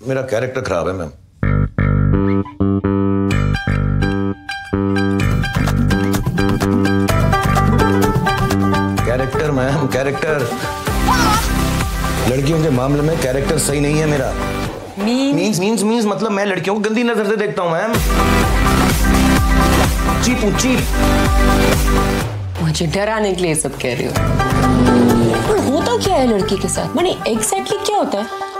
मेरा कैरेक्टर खराब है मैम। Character ma'am, character. लड़कियों के मामले में कैरेक्टर सही नहीं है मेरा। मीन्स मतलब मैं लड़कियों को गंदी नजर से देखता हूँ मैम। चीप। मुझे डराने के लिए सब कह रही हो। पर होता क्या है लड़की के साथ? मैंने एग्जैक्टली क्या होता है?